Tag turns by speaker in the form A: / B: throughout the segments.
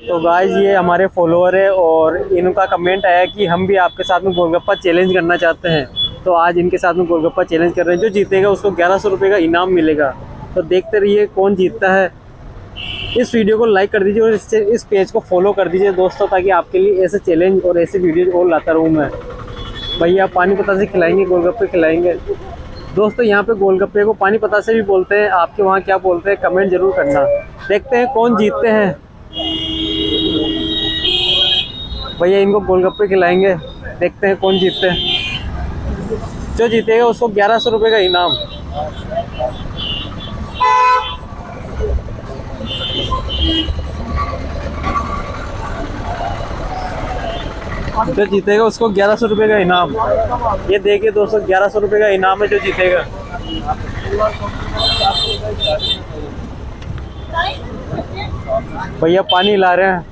A: तो गाइस ये हमारे फॉलोअर है और इनका कमेंट आया कि हम भी आपके साथ में गोलगप्पा चैलेंज करना चाहते हैं। तो आज इनके साथ में गोलगप्पा चैलेंज कर रहे हैं। जो जीतेगा उसको 1100 रुपये का इनाम मिलेगा। तो देखते रहिए कौन जीतता है। इस वीडियो को लाइक कर दीजिए और इस पेज को फॉलो कर दीजिए दोस्तों, ताकि आपके लिए ऐसे चैलेंज और ऐसे वीडियो और लाता रहूँ मैं। भैया पानी पता से खिलाएंगे, गोलगप्पे खिलाएंगे। दोस्तों यहाँ पे गोलगप्पे को पानी पता से भी बोलते हैं, आपके वहाँ क्या बोलते हैं कमेंट जरूर करना। देखते हैं कौन जीतते हैं। भैया इनको गोलगप्पे खिलाएंगे, देखते हैं कौन जीतते हैं। जो जीतेगा उसको 1100 रुपये का इनाम। जो जीतेगा उसको 1100 रुपये का इनाम। ये देखिए दोस्तों 1100 रुपये का इनाम है जो जीतेगा। भैया पानी ला रहे हैं।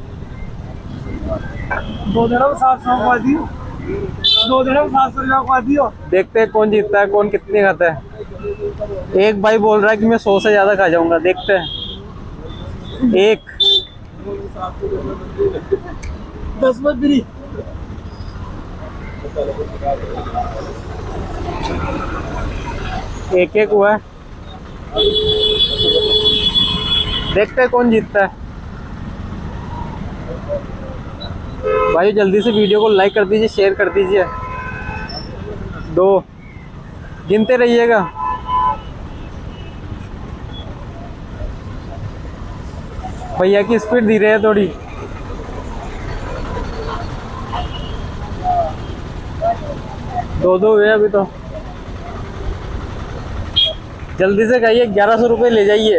B: 2 दिन 700 दियो, 2 दिन 700 दियो।
A: देखते हैं कौन जीतता है, कौन कितने खाता है। एक भाई बोल रहा है कि मैं 100 से ज़्यादा खा जाऊंगा। देखते हैं। एक
B: 10 में फ्री।
A: एक हुआ है। देखते हैं कौन जीतता है। भाई जल्दी से वीडियो को लाइक कर दीजिए, शेयर कर दीजिए। 2 गिनते रहिएगा। भैया की स्पीड धीरे है थोड़ी। दो हुए अभी तो। जल्दी से खाइए, 1100 रुपये ले जाइए।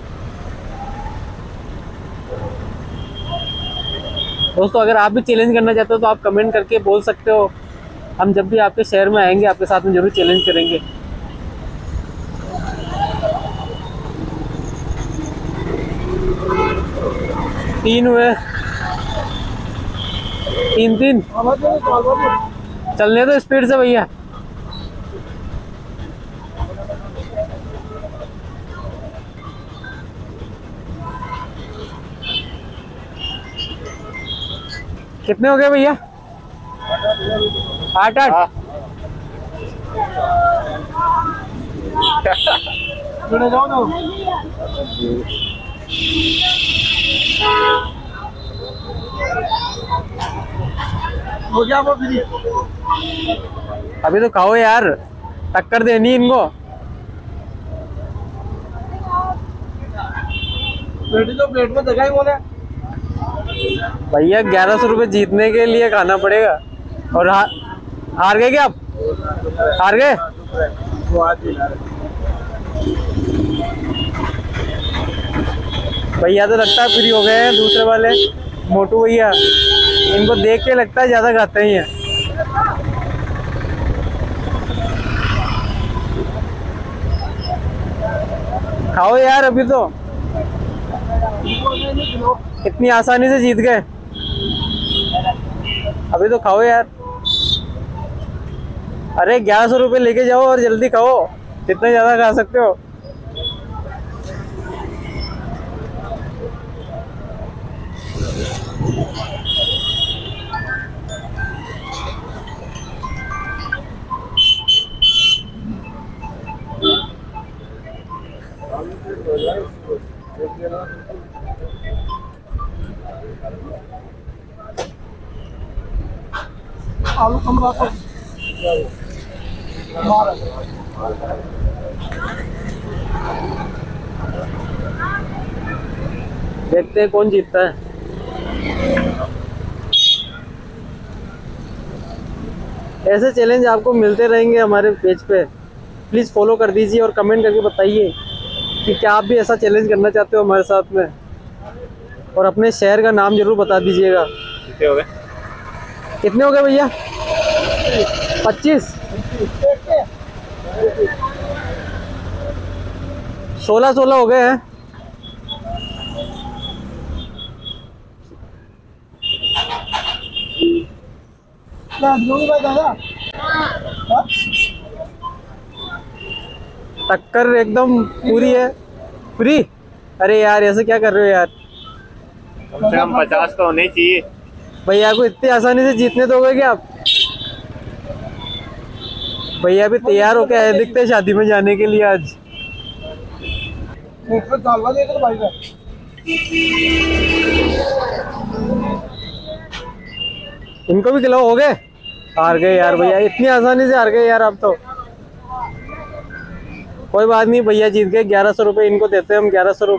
A: दोस्तों अगर आप भी चैलेंज करना चाहते हो तो आप कमेंट करके बोल सकते हो। हम जब भी आपके शहर में आएंगे आपके साथ में जरूर चैलेंज करेंगे। तीन हुए। तीन चलने दो स्पीड से भैया। कितने हो गए भैया? 8
B: जाओ ना। हो गया वो फ्री।
A: अभी तो खाओ यार, टक्कर देनी इनको।
B: बेटी तो प्लेट में जगह ही बोले।
A: भैया 1100 रुपये जीतने के लिए खाना पड़ेगा। और हार गए क्या आप? हार गए? भैया तो लगता है फ्री हो गए हैं। दूसरे वाले मोटू भैया, इनको देख के लगता है ज्यादा खाते ही हैं। खाओ यार, अभी तो इतनी आसानी से जीत गए। अभी तो खाओ यार। अरे 1100 रुपये लेके जाओ और जल्दी खाओ, जितना ज्यादा खा सकते हो।
B: आलू कम रखो।
A: देखते हैं कौन जीतता है। ऐसे चैलेंज आपको मिलते रहेंगे हमारे पेज पे। प्लीज़ फॉलो कर दीजिए और कमेंट करके बताइए कि क्या आप भी ऐसा चैलेंज करना चाहते हो हमारे साथ में। और अपने शहर का नाम जरूर बता दीजिएगा। कितने हो गए? कितने हो गए भैया? 25 16 हो गए हैं। टक्कर एकदम पूरी है। फ्री? अरे यार ऐसे क्या कर रहे हो यार।
C: कम से कम 50 तो होने चाहिए।
A: भैया को इतनी आसानी से जीतने दोगे क्या आप? भैया भी तैयार होके आए दिखते हैं शादी में जाने के लिए आज। इनको भी खिलाओ, हो गए? हार गए यार भैया, इतनी आसानी से हार गए यार आप तो। कोई बात नहीं, भैया जीत गए। 1100 रुपये इनको देते हैं हम, 1100 रुपये।